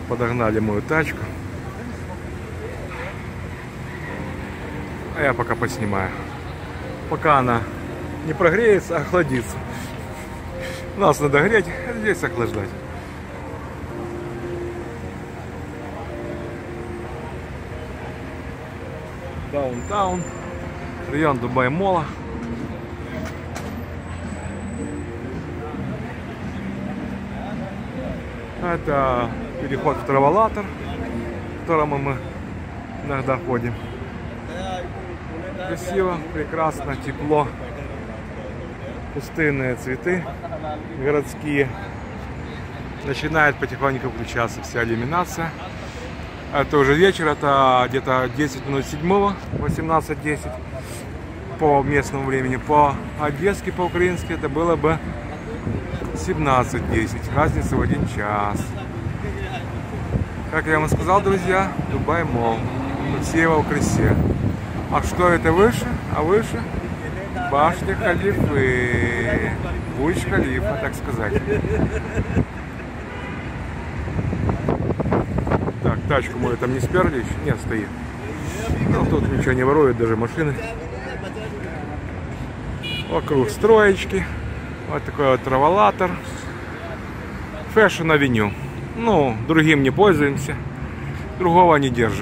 Подогнали мою тачку. А я пока поснимаю. Пока она не прогреется, а охладится. Нас надо греть, а здесь охлаждать. Даунтаун, район Дубай-Мола. Это переход в Траволатор, в котором мы иногда ходим. Красиво, прекрасно, тепло. Пустынные цветы городские. Начинает потихоньку включаться вся иллюминация. Это уже вечер, это где-то 10 минут 7-го, 18:10 по местному времени. По-одесски, по-украински это было бы 17:10. Разница в 1 час. Как я вам сказал, друзья, Дубай-Молл. Все его в красе. А что это выше? А выше башня Халифы. Бурдж-Халифа, так сказать. Так, тачку мою там не сперли еще? Нет, стоит. Ну, тут ничего не ворует, даже машины. Вокруг строечки. Вот такой вот Траволатор. Fashion Avenue. Ну, другим не пользуемся. Другого не держим.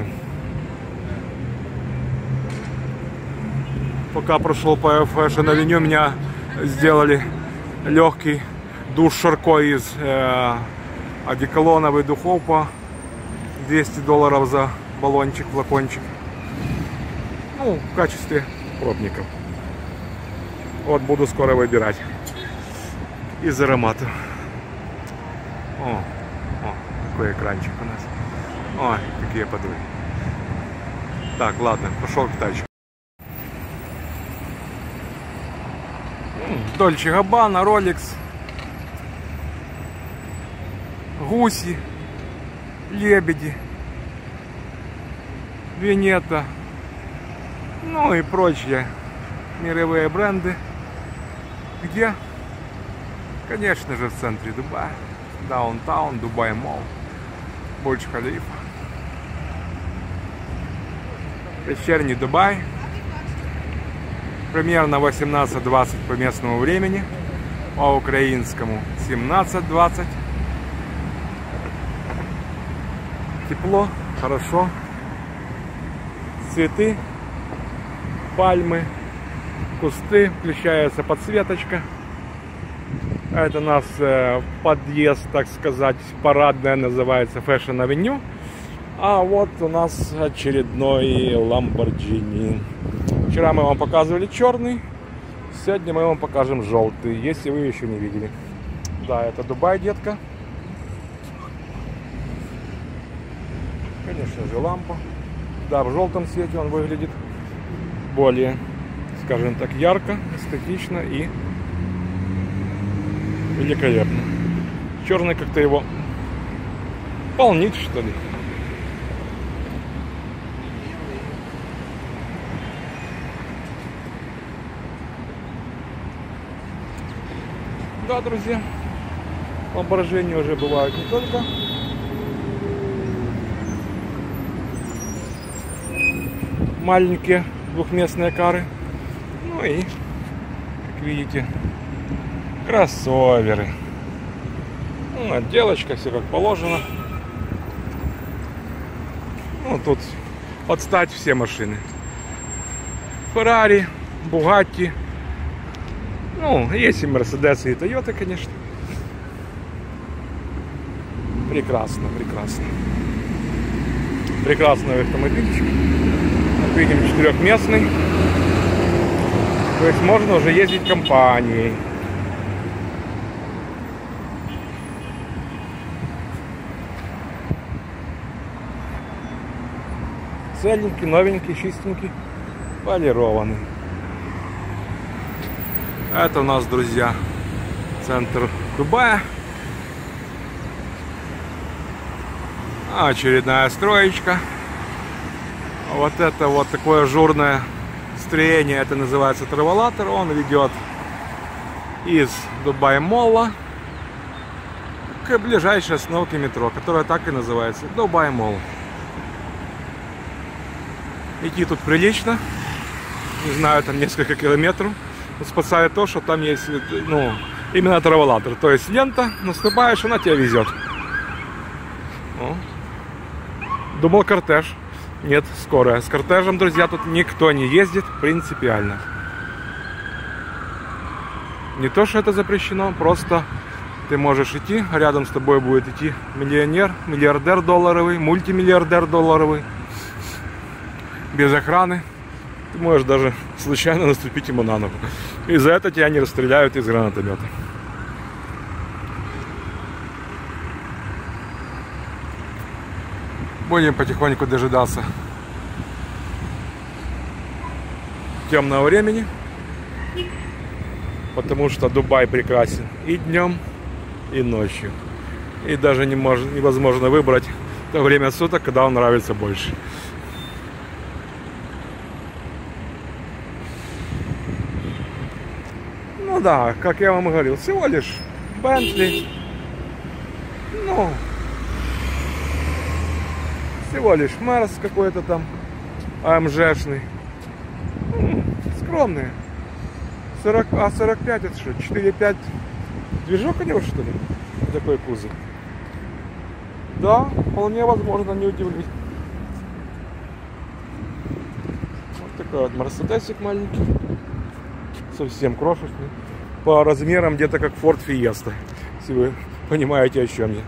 Пока прошел по Fashion Avenue, меня сделали легкий душ Шарко из одеколоновых духов по $200 за баллончик, флакончик. Ну, в качестве пробников. Вот буду скоро выбирать из ароматов. О, какой экранчик у нас. Ой, какие подруги. Так, ладно, пошел к тачке. Дольче Габбана, Rolex, гуси, лебеди, Венета, ну и прочие мировые бренды. Где? Конечно же, в центре Дубая. Даунтаун, Дубай-Молл, Бурдж-Халифа. Вечерний Дубай. Примерно 18:20 по местному времени. По украинскому 17:20. Тепло, хорошо. Цветы, пальмы, кусты, включается подсветочка. Это у нас подъезд, так сказать, парадная, называется Fashion Avenue. А вот у нас очередной Lamborghini. Вчера мы вам показывали черный, сегодня мы вам покажем желтый, если вы еще не видели. Да, это Дубай, детка. Конечно же, лампа. Да, в желтом цвете он выглядит более, скажем так, ярко, эстетично и великолепно. Черный как-то его полнит, что ли. Да, друзья, Lamborghini уже бывают не только маленькие двухместные кары, ну и, как видите, кроссоверы. Ну, отделочка, все как положено. Ну, тут под стать все машины. Ferrari, Bugatti. Ну, есть и Mercedes, и Toyota, конечно. Прекрасно, прекрасно. Прекрасный автомобильчик. Как видим, 4-местный. То есть можно уже ездить компанией. Целенький, новенький, чистенький, полированный. Это у нас, друзья, центр Дубая. Очередная строечка. Вот это вот такое ажурное строение, это называется Траволатор. Он ведет из Дубай-Молла к ближайшей остановке метро, которая так и называется Дубай Молл. Идти тут прилично, не знаю, там несколько километров. Но спасает то, что там есть, ну, именно траволатор, то есть лента, наступаешь, она тебя везет. О. Думал кортеж, нет, скорая. С кортежем, друзья, тут никто не ездит принципиально. Не то, что это запрещено, просто ты можешь идти, а рядом с тобой будет идти миллионер, миллиардер долларовый, мультимиллиардер долларовый, без охраны. Ты можешь даже случайно наступить ему на ногу. И за это тебя не расстреляют из гранатомета. Будем потихоньку дожидаться темного времени. Потому что Дубай прекрасен и днем, и ночью. И даже невозможно выбрать то время суток, когда он нравится больше. Ну да, как я вам говорил, всего лишь Бентли. Ну, всего лишь Мерс какой-то там АМЖшный. Скромные. 45 это что? 4.5 движок у него, что ли? Такой кузов. Да, вполне возможно, не удивлюсь. Вот такой вот мерседесик маленький. Совсем крошечный. По размерам где-то как Ford Fiesta. Если вы понимаете, о чем я.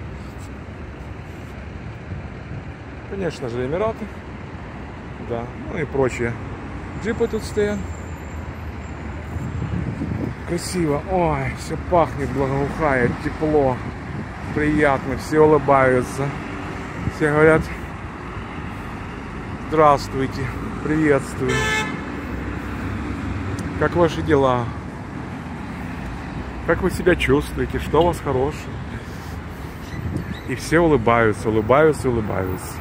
Конечно же, Эмираты. Да, ну и прочие джипы тут стоят. Красиво. Ой, все пахнет, благоухает, тепло, приятно, все улыбаются. Все говорят: здравствуйте, приветствую. Как ваши дела? Как вы себя чувствуете? Что у вас хорошего? И все улыбаются, улыбаются, улыбаются.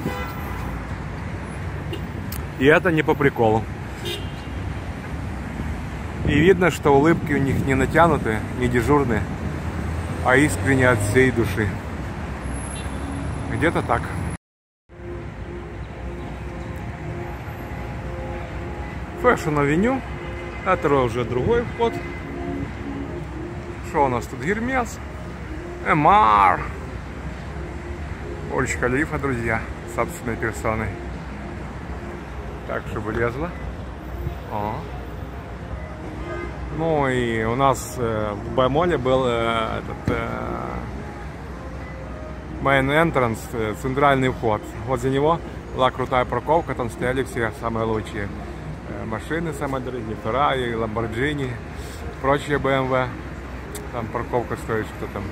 И это не по приколу. И видно, что улыбки у них не натянутые, не дежурные, а искренне от всей души. Где-то так. Fashion Avenue. Это уже другой вход. Что у нас тут? Гермес, Эмар, Бурдж Халифа, друзья, собственной персоной. Так, чтобы лезло. О. Ну и у нас в Дубай Молле был этот main entrance, центральный вход. Вот за него была крутая парковка, там стояли все самые лучшие машины, самые дорогие, Ferrari, Lamborghini, прочие BMW. Там парковка стоит что-то там,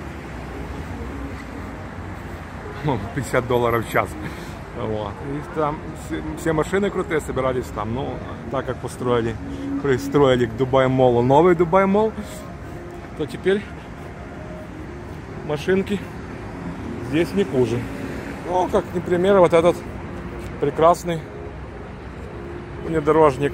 ну, $50 в час. Вот. И там все машины крутые собирались там. Ну, так как пристроили к Дубай Моллу новый Дубай Молл, то теперь машинки здесь не хуже. Ну, как, например, вот этот прекрасный внедорожник,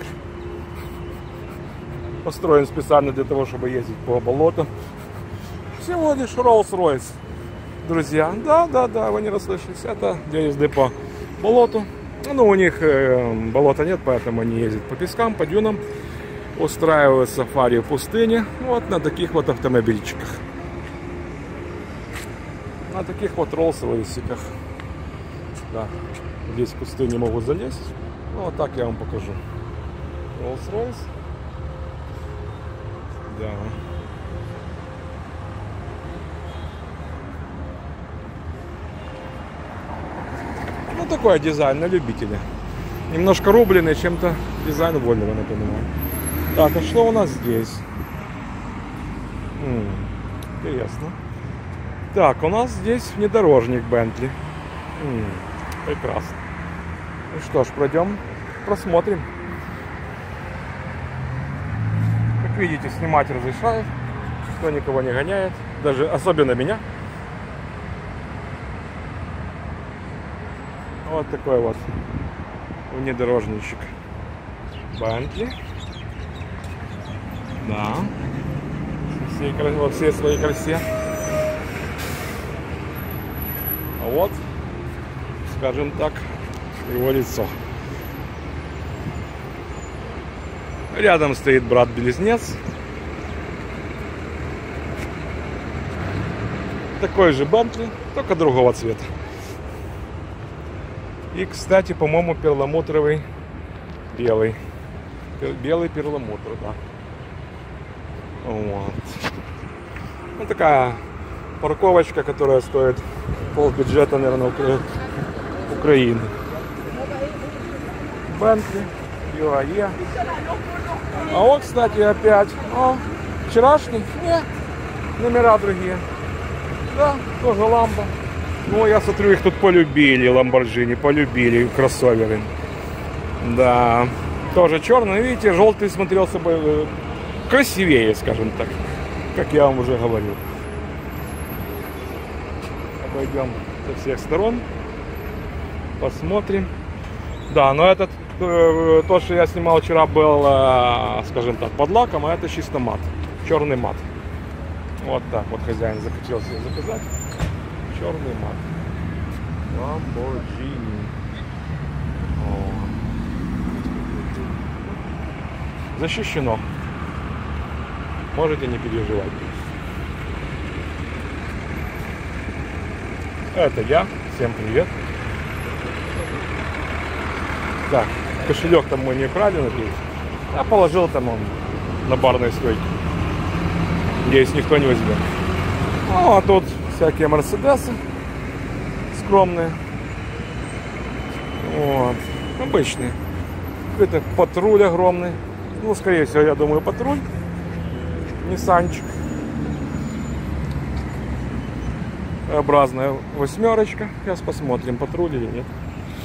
построен специально для того, чтобы ездить по болотам. Всего лишь Rolls-Royce, друзья. Да, вы не расслышались. Это для езды по болоту. Ну, у них болота нет, поэтому они ездят по пескам, по дюнам, устраивают сафари в пустыне. Вот на таких вот автомобильчиках. На таких вот Rolls-Royce. Да. Здесь в пустыне могут залезть. Ну, вот так я вам покажу. Rolls-Royce. Да. Ну, такой дизайн на любителя. Немножко рубленый, чем-то дизайн вольного напоминает. Так, а что у нас здесь? Интересно. Так, у нас здесь внедорожник Бентли. Прекрасно. Ну что ж, пройдем, просмотрим. Как видите, снимать разрешают. Никто никого не гоняет. Даже особенно меня. Вот такой вот внедорожничек Бентли. Да. Во всей своей красе. вот, скажем так, его лицо. Рядом стоит брат-близнец. Такой же Бентли, только другого цвета. И, кстати, по-моему, перламутровый белый. Белый перламутр, да. Вот. Ну, такая парковочка, которая стоит полбюджета, наверное, Украины. Бентли, ЮАЕ. А вот, кстати, опять. О, вчерашний? Нет, номера другие. Да, тоже ламба. Ну, я смотрю, их тут полюбили, Lamborghini, полюбили, кроссоверы. Да, тоже черный, видите, желтый смотрелся бы красивее, скажем так, как я вам уже говорил. Обойдем со всех сторон, посмотрим. Да, но этот, то, что я снимал вчера, был, скажем так, под лаком, а это чисто мат, черный мат. Вот так вот хозяин захотел себе заказать. Черный мат. Lamborghini. Защищено. Можете не переживать. Это я. Всем привет. Так, кошелек там мой не украли, надеюсь. Я положил там он на барной стойке. Надеюсь, никто не возьмет. Ну, а тут всякие мерседесы скромные. Вот. Обычные. Это патруль огромный. Ну, скорее всего, я думаю, патруль. Ниссанчик. Образная восьмерочка. Сейчас посмотрим, патруль или нет.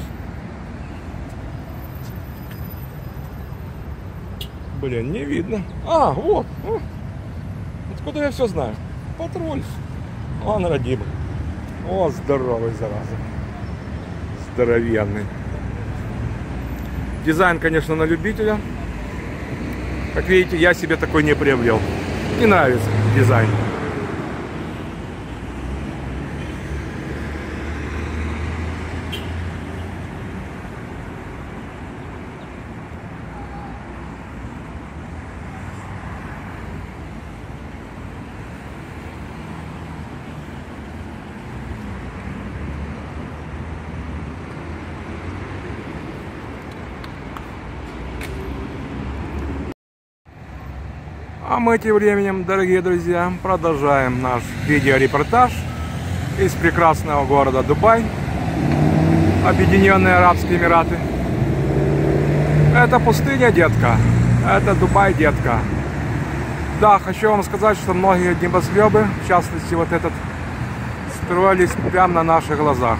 Блин, не видно. А, вот. Откуда я все знаю? Патруль. Он родимый. О, здоровый, зараза. Здоровенный. Дизайн, конечно, на любителя. Как видите, я себе такой не приобрел. Не нравится дизайн. А мы тем временем, дорогие друзья, продолжаем наш видеорепортаж из прекрасного города Дубай, Объединенные Арабские Эмираты. Это пустыня, детка. Это Дубай, детка. Да, хочу вам сказать, что многие небоскребы, в частности вот этот, строились прямо на наших глазах.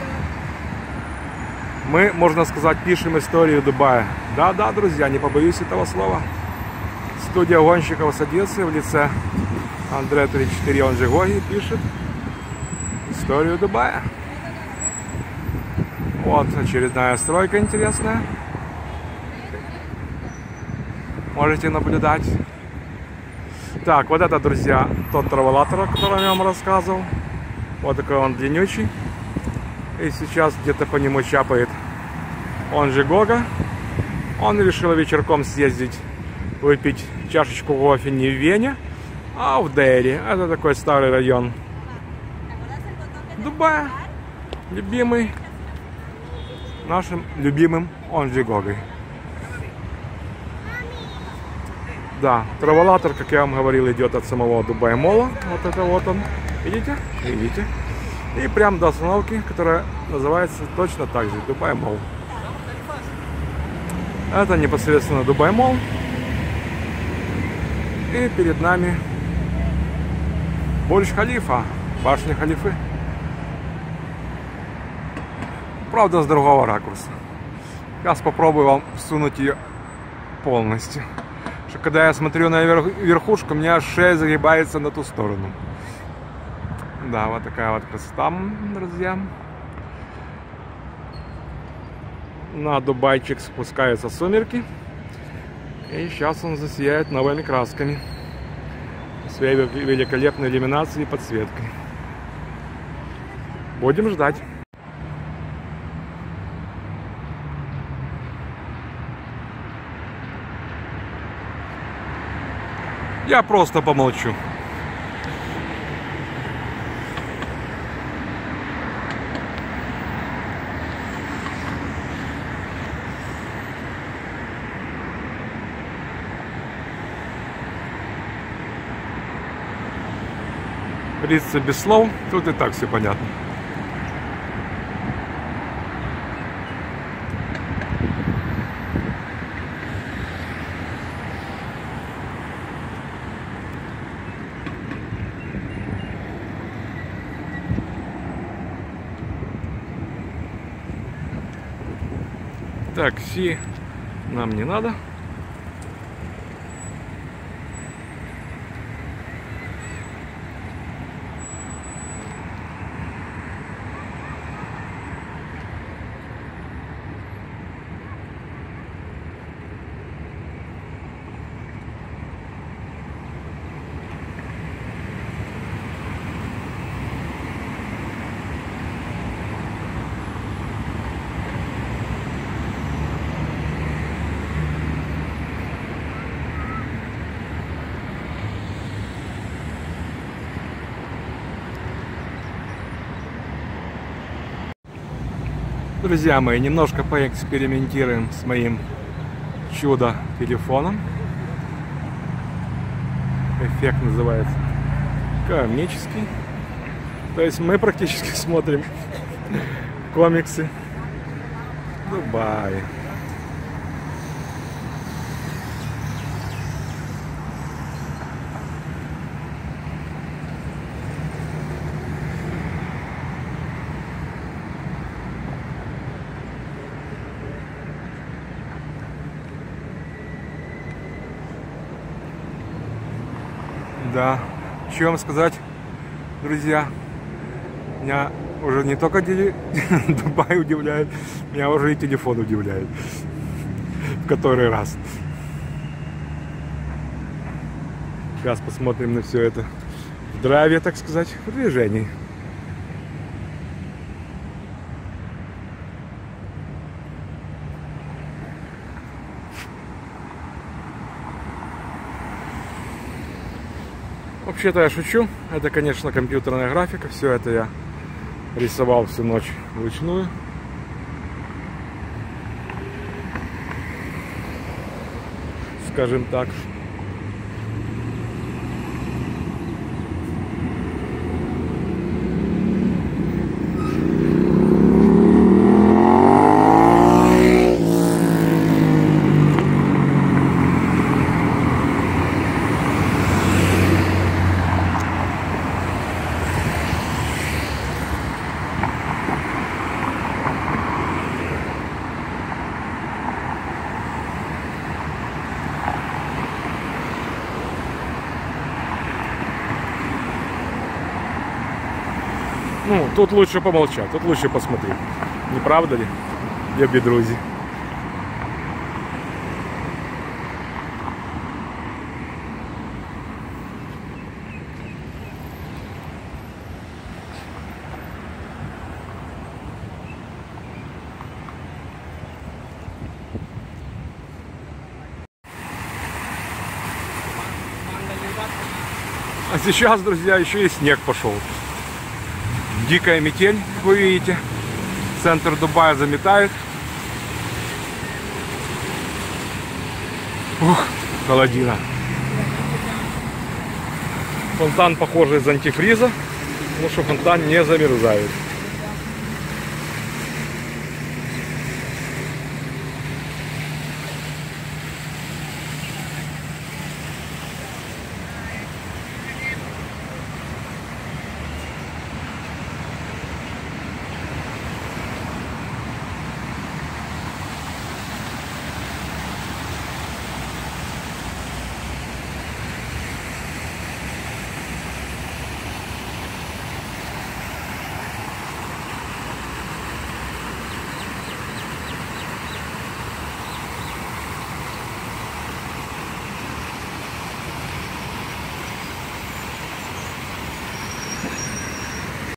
Мы, можно сказать, пишем историю Дубая. Да-да, друзья, не побоюсь этого слова. Студия гонщиков с Одессы в лице Андре 34, он же Гоги, пишет историю Дубая. Вот очередная стройка интересная. Можете наблюдать. Так, вот это, друзья, тот траволатор, о котором я вам рассказывал. Вот такой он длиннючий. И сейчас где-то по нему чапает он же Гога. Он решил вечерком съездить, выпить чашечку кофе не в Вене, а в Дели. Это такой старый район Дубая, любимый нашим любимым он же Гогой. Да, траволатор, как я вам говорил, идет от самого Дубай-мола. Вот это вот он. Видите? Видите? И прям до остановки, которая называется точно так же Дубай-мол. Это непосредственно Дубай-мол. И перед нами Бурдж-Халифа, башня Халифы. Правда, с другого ракурса. Сейчас попробую вам всунуть ее полностью. Что когда я смотрю на верхушку, у меня шея загибается на ту сторону. Да, вот такая вот красота, друзья. На Дубайчик спускаются сумерки. И сейчас он засияет новыми красками. Своей великолепной иллюминацией и подсветкой. Будем ждать. Я просто помолчу. Говорится без слов, тут и так все понятно. Такси нам не надо. Друзья мои, немножко поэкспериментируем с моим чудо-телефоном. Эффект называется комический. То есть мы практически смотрим комиксы в Дубае. Да, что вам сказать, друзья, меня уже не только Дубай удивляет, меня уже и телефон удивляет, в который раз. Сейчас посмотрим на все это в драйве, так сказать, в движении. Вообще-то я шучу, это, конечно, компьютерная графика, все это я рисовал всю ночь вручную. Скажем так. Ну, тут лучше помолчать, тут лучше посмотреть. Не правда ли, любі друзі? А сейчас, друзья, еще и снег пошел. Дикая метель, как вы видите. Центр Дубая заметает. Ух, холодина. Фонтан, похожий из антифриза, потому что фонтан не замерзает.